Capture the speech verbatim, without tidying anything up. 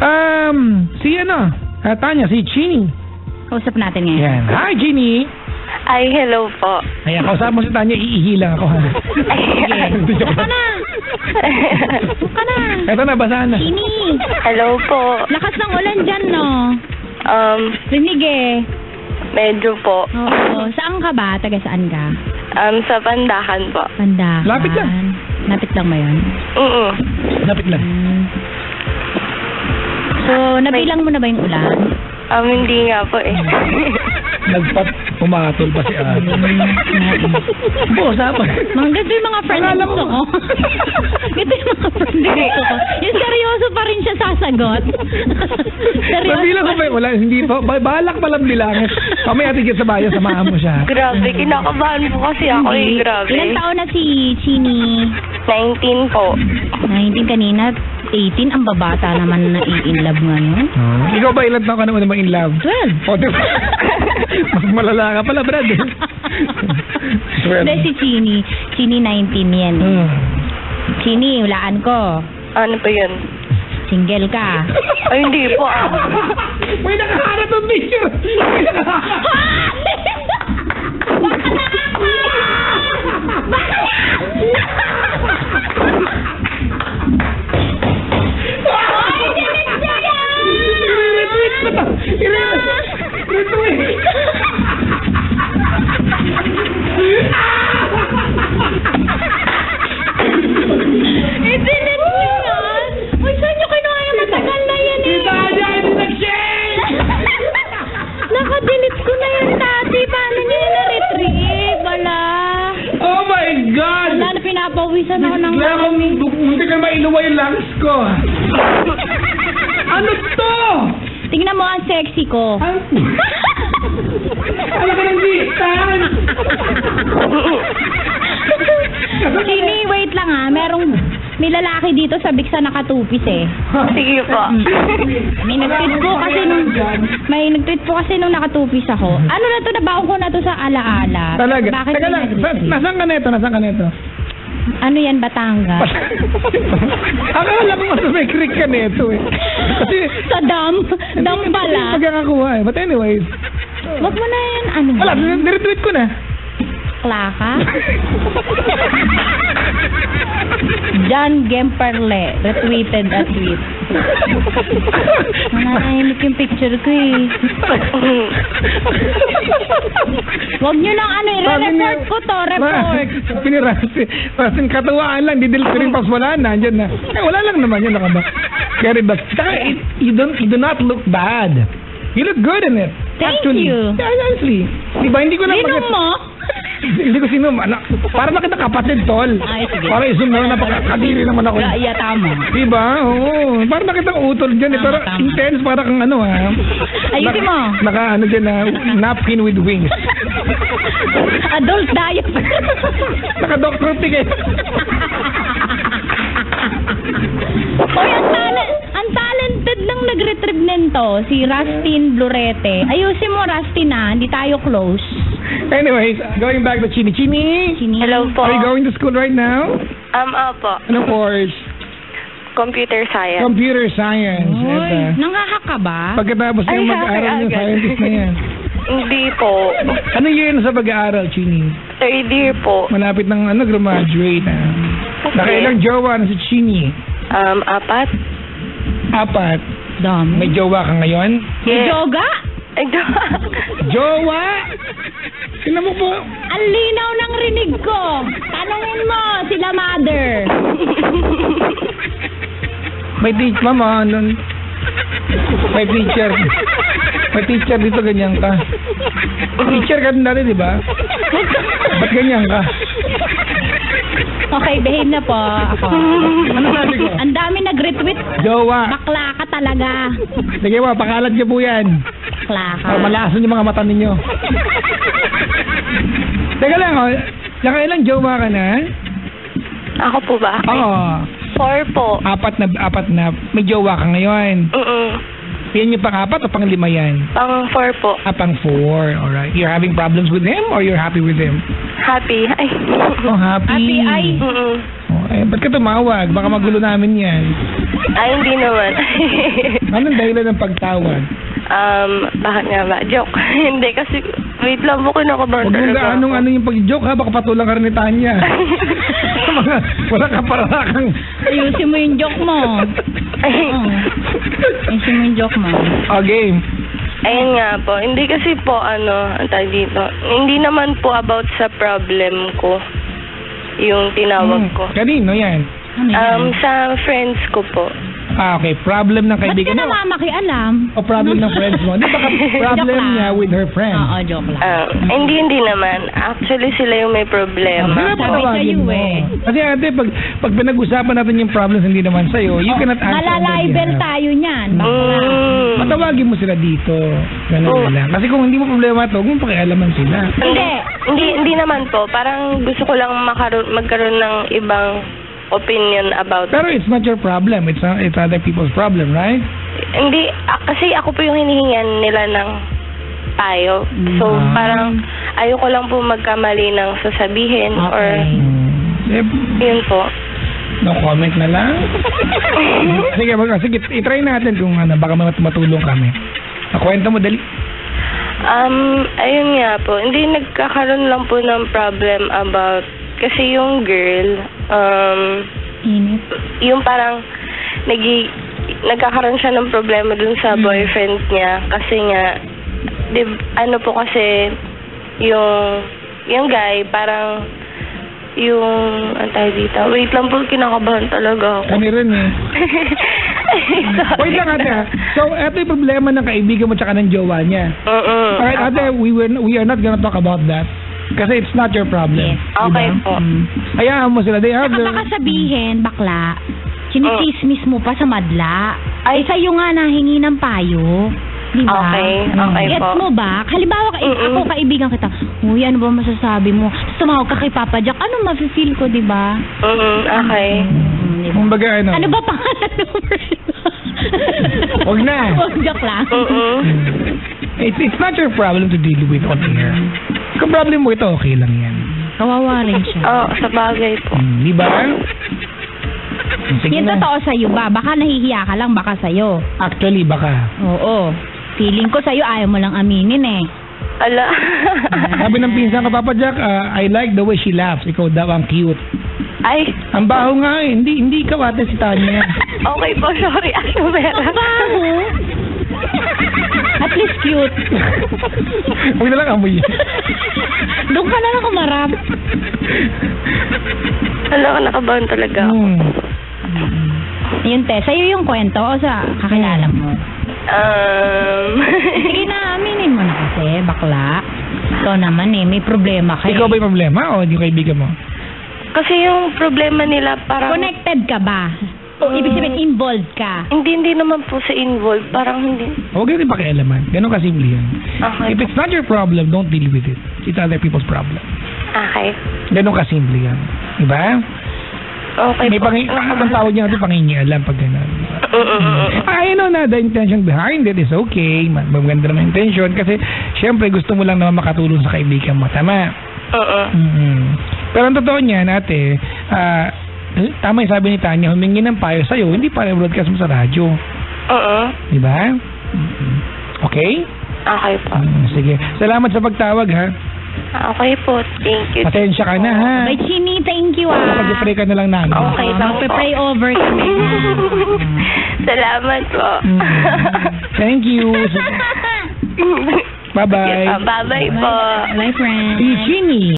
Um, si ano, uh, Tanya, si Ginny. Kausap natin ngayon. Yan. Hi, Ginny. Ay, hello po. Ayan, kausap mo si Tanya, iihilang ako. Sige. Ito na. Ito na. Ito na, basahan na. Ginny. Hello po. Lakas ng ulan dyan, no? Um, Rinig eh. medyo po. Oo. Saan ka ba? Taga saan ka? Um, sa Pandakan po. Pandakan. Lapit lang. Lapit lang ba yun? Oo. Lapit lang. Hmm. So, nabilang mo na ba yung ulan? Um, hindi nga po eh. Nagpat, pumatol pa si Ate. Oo, usapan. Mga ganito yung mga friends Akala gusto mo. ko. Ganito yung mga friends gusto ko. Yung seryoso pa rin siya sasagot. Seryoso Nabilang ko pa ba yung ulan? Hindi po. Balak pa lang bilangin. Kamay atigit sa bayan, samahan mo siya. Grabe, kinakabahan po kasi ako eh. Grabe. Ilang taon na si Ginny? nineteen po. nineteen kanina. eighteen, ang babata naman na in love ngayon. Oh. Ikaw ba ilan taon ka naman naman in love? twelve. O, diba? Mas malala ka pala, Brad. Hindi, si Ginny. Ginny nineteen yan. Hmm. Ginny, hulaan ko. Ano pa yun? Single ka. Ay, hindi po ah. May nakaharap ng picture. May nakaharap. Baka na ako! Baka na! Ay, dinig siya yan! I-retweet mo na. I-retweet. I-delete nyo yan! Uy, saan nyo kinuha yung matagal na yan eh? Kita niya, hindi nag-share! Naka-delete ko na yan dati. Paano nyo yung na-retrieve? Wala. Oh my God! Wala na, pinapawisan ako ng Bigla akong mami. hindi ka mailuwa yung lungs ko. Ano to? Tingnan mo ang sexy ko. Ano ka ng distan? Ginny, wait lang ah. Merong, may lalaki dito sa Big sa nakatupis eh. Sige po. May nag-tweet po kasi nung, may nag-tweet po kasi nung nakatupis ako. Ano na to, nabaon ko na to sa alaala. Talaga? Bakit Teka lang, sa- nasaan ka neto? Nasaan ka neto? Ano yan, Batangas? Akala ko mas may creek ka neto eh. Kasi, Sa dam? Dam hindi pala. pagkakakuha eh. But anyways, Wag mo na yan, ano wala, ba? niretweet ko na. Klaka? John Gemperle, retweeted at tweet. Nanahimik yung picture ko eh. Wag nyo lang ano, i-report ko to, report. Pinirasi. Kasi katuwaan lang, didelete ko rin pas wala na, andyan na. Eh, wala lang naman yun, nakaba. Kaya rin ba? Saka, you don't, you do not look bad. You look good in it. Thank Actually. you. Yeah, honestly. Diba, hindi ko na Sinong mo? Hindi ko sinum. Anak, para makita kapatid, tol. Ay, sige. Para isum na napakakadiri naman ako. Yeah, yeah, tama. Diba? Oo. Para nakita ang utol dyan. Eh, Tama, pero tama. intense, para kang ano ha. Ayusin mo. Naka ano dyan na, napkin with wings. Adult diaper. Naka-doctor ticket. Oy, ang talent, ang talented lang nag-retrieve nito, si Rustin Blurete. Ayusin mo, Rustin ah, hindi tayo close. Anyways, going back to Chini. Chini, Sini. Hello po. are you going to school right now? Um, opo. Ano course? Computer science. Computer science. Uy, Ito. nangahak ka ba? Pagkatapos Ay, yung mag-aaral ng agad. scientist na yan. Hindi po. Ano year na sa pag-aaral, Chini? Third year po. Malapit ng ano, graduate. Ah. Nakailang jowa na si Chini? Um, apat. Apat. Dami. May jowa ka ngayon? May yoga? Ay, Jowa? Sino mo po? Ang linaw ng rinig ko. Tanungin mo, sila mother. May teacher, mama, nun. May teacher. May teacher dito, ganyan ka. Teacher ka din dati, di ba? Ba't ganyan ka? Okay, behave na po ako. Ano sabi ko? Ang dami nag-retweet. Jowa. Bakla ka talaga. Sige mo, pakalat niyo po yan. Bakla ka. Para malason yung mga mata ninyo. Teka lang, oh. Nakailang jowa ka na? Ako po ba? Oo. Four po. Apat na, apat na. May jowa ka ngayon. Mm-mm. Yan yung pang-apat o pang-lima yan? Pang four po. Ah, pang-four. Alright. You're having problems with him or you're happy with him? Happy. Ay. Oh, happy. Happy ay. Mm-mm. Oh, eh, ba't ka tumawag? Baka magulo namin yan. Ay, hindi naman. Anong dahilan ng pagtawag? um, bakit nga ba? Joke. Hindi kasi, wait lang po, kinakabahan Huwag mo talaga nga anong ako. ano yung pag-joke ha, baka patulang ka rin ni Tanya. Mga, wala ka para kang... Ayusin mo yung joke mo. Oo. Ayusin mo yung joke mo. Okay. Ayun nga po, hindi kasi po ano, ang tawag dito, hindi naman po about sa problem ko, yung tinawag Hmm. ko. Kanino yan? Ano yan? Um, sa friends ko po. Ah, okay. Problem ng Ba't ka kaibigan mo? naman makialam? O problem ng friends mo? Di ba ka problem Joke lang. niya with her friend? Oo, joke lang. Ah, hindi, hindi naman. Actually, sila yung may Ah, problema. kaya Sabi patawagin sa'yo mo. eh. Kasi ate, pag, pag pinag-usapan natin yung problems hindi naman sa'yo, you cannot answer on their Malalibel behalf. tayo niyan. Bakla. Mm. Patawagin mo sila dito. Ganun Oh. lang. Kasi kung hindi mo problema ito, huwag mo pakialaman sila. Hindi, hindi, hindi naman po. Parang gusto ko lang makaroon, magkaroon ng ibang opinion about Pero it's not your problem. It's not, it's other people's problem, right? Hindi, ah, kasi ako po yung hinihingan nila ng payo. So, Ah. parang ayoko lang po magkamali ng sasabihin or Okay. Hmm. Eh, yun po. no comment na lang. Sige, mag sige, itry natin kung ano, baka mat- matulong kami. Nakwento mo, dali. Um, ayun nga po. Hindi nagkakaroon lang po ng problem about kasi yung girl, um, Init. yung parang nagi, nagkakaroon siya ng problema dun sa Hmm. boyfriend niya kasi nga, di, ano po kasi, yung, yung guy, parang, yung, ang tawag dito, wait lang po, kinakabahan talaga ako. Kami rin eh. Sorry. Wait lang ate ha. So, ito yung problema ng kaibigan mo tsaka ng jowa niya. Mm-mm. Alright ate, we, were, we are not gonna talk about that. Kasi it's not your problem. Yes. Okay Diba? po. Mm. Hayaan mo sila. They have Saka their... baka sabihin, bakla, chinismis mo pa sa madla. Ay. Ay, sa'yo nga nahingi ng payo. Di ba? Okay, okay Gets po. mo ba? Halimbawa, ka, Mm-mm. ako kaibigan kita, uy, ano ba masasabi mo? Tapos tumawag ka kay Papa Jack, ano mafe-feel ko, di ba? Mm-mm, okay. Mm, di ba? Kumbaga ano. Ano ba pangalan mo? Wag na. Wag, joke lang. Mm-mm. It's, it's not your problem to deal with on air. Kung problem mo ito, okay lang yan. Kawawa rin siya. Oh, sa bagay po. Hmm, di ba? Sige Yung na. totoo sa'yo ba? Baka nahihiya ka lang, baka sa'yo. Actually, baka. Oo. Feeling ko sa'yo, ayaw mo lang aminin eh. Ala. Sabi ng pinsan ko, Papa Jack, uh, I like the way she laughs. Ikaw daw ang cute. Ay, Ang baho nga eh. Hindi, hindi ikaw ate si Tanya. okay po, sorry. Ano meron? Ang baho. At least cute. Huwag na lang amoy. Doon ka na lang kumarap. Ala, nakabahan talaga ako. Hmm. Yun, te. Sa'yo yung kwento o sa kakilala mo? Um, Sige na, aminin mo na kasi, bakla. Ikaw naman eh, may problema ka eh. Ikaw ba yung problema o yung kaibigan mo? kasi yung problema nila parang... Connected ka ba? O ibig sabihin, involved ka? Hindi, hindi naman po sa involved. Parang hindi. Huwag natin pakialaman. Ganun kasimple yan. Okay. If it's not your problem, don't deal with it. It's other people's problem. Okay. Ganun kasimple yan. Diba? Okay May po. pangi... Ang tawag niya natin pangingialam pag gano'n. Mm-mm. I know na the intention behind it is okay. Ma- Maganda naman intention kasi syempre gusto mo lang naman makatulong sa kaibigan mo. Tama? Oo. Mm-hmm. Pero ang totoo niyan, ate, ah, tama yung sabi ni Tanya, humingi ng payo sa'yo, hindi para broadcast mo sa radyo. Oo. Di ba? Mm-hmm. Okay? Okay po. Mm, sige. Salamat sa pagtawag, ha? Okay po. Thank you. Pasensya ka na, ha? Bye, Chini. Thank you, ah. Pag-pray ka na lang namin. Okay Oh, lang po. magpe-pray over kami. Salamat po. Mm. Thank you. Bye-bye. Bye-bye po. Bye, friend. Si Ginny.